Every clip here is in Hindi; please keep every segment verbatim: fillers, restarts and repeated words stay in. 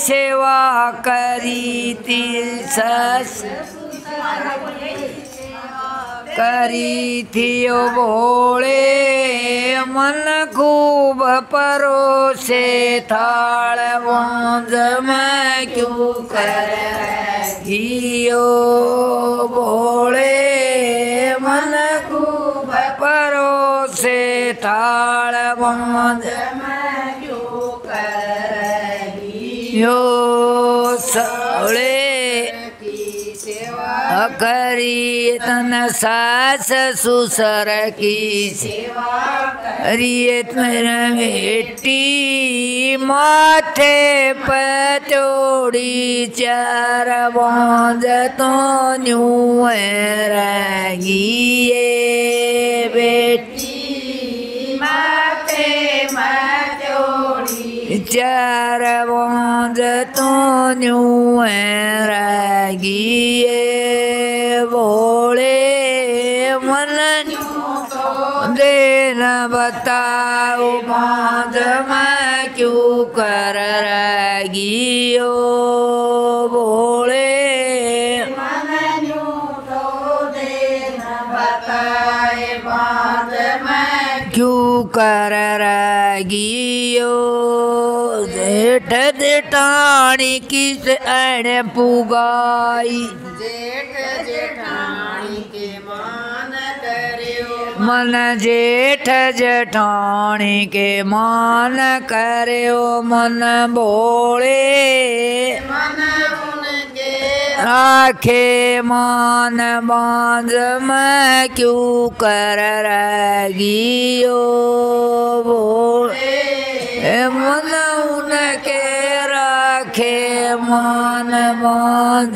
सेवा करी थी सस करी थी ओ भोले मन खूब परोसे थाल वांझ मैं क्यों करी ओ भोले मन खूब परोसे थाल वांझ मैं क्यों करी यो सौले करी तन सास ससुर की सेवा करिए मेरा बेटी माथे पतोड़ी चार बांझ तो न्यू रही बेटी माथे पतोड़ी चार बांझ तो न्यू रही भोले मन दे न बताओ बांझ मैं क्यों कर रही ओ भोले मन तो दे न बताए बांझ मैं क्यों कर रही ओ जेठ जेठानी किस अण पुगाई जेठ जेठानी के मान करियो मन जेठ जेठानी के मान करियो मन भोले मन उनके राखे मान बांझ मैं क्यों कर रही ओ भोले मन उनके राखे मान बांझ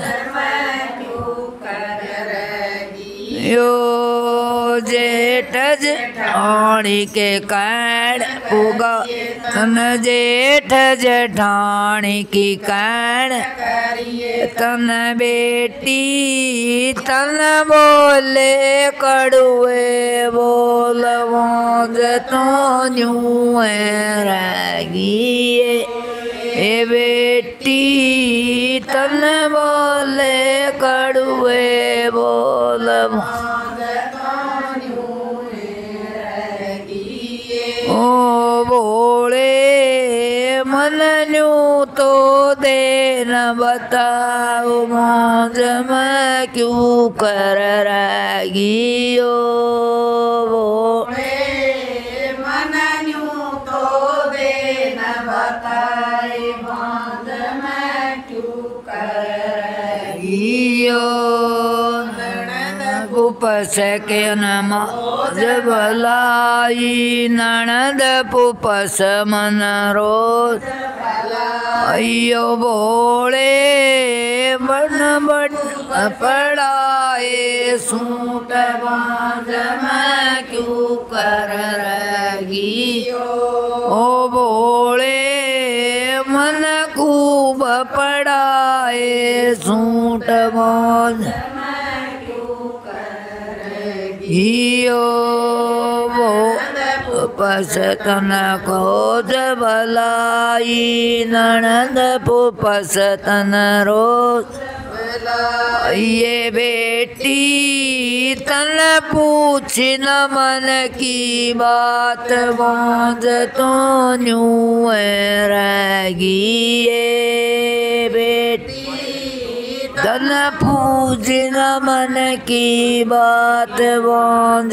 यो जेठ जेठानी के कैण उगा तन जेठ जेठानी की कैण तन बेटी तन बोले कड़ुए बोल वांझ तो न्यू रही ए बेटी तन बोले कड़ुए बोल ओ भोले मन न्यू तो दे न बताओ बांझ मैं क्यों कर रही ओ भोले मन न्यू तो दे न बताए बांझ मैं क्यों कर रही ओ पुपस के नमाज भलाई ननद पुपस मन रोज अयो भोले बन बन पड़ाए सूट बांझ मैं क्यों कर रही ओ भोले मन खूब पड़ाए सूट बांझ हियो वो पस तन खोज भलाई ननद पुपस तन रोज ये बेटी तन पूछ न मन की बात बांझ तो न्यू रही ये बेटी तन पूछ न मन की बात बांझ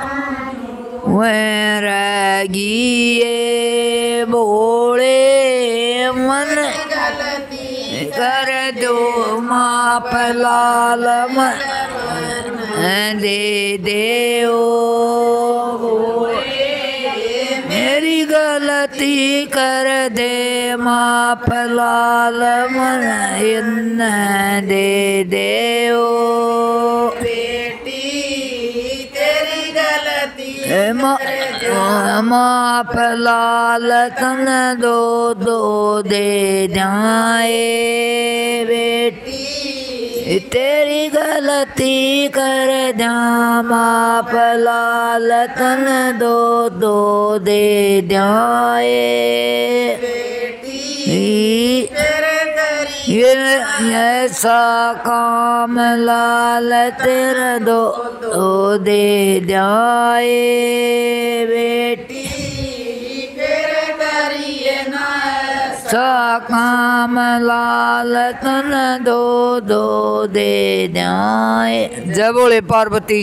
वह रही ये भोले मन कर दो माप लाल मन दे दे ओ मेरी गलती कर दे माप लाल मन इन दे दे ओ माप लाल तन दो दो दे जाए बेटी तेरी गलती कर जा माप लाल तन दो दो दे जाए बेटी तेरे ये ऐसा काम लाल तेरा दो दो दे जाए बेटी तेरे करिए ना ऐसा काम लाल तन दो दो दे जाए। जय बोले पार्वती।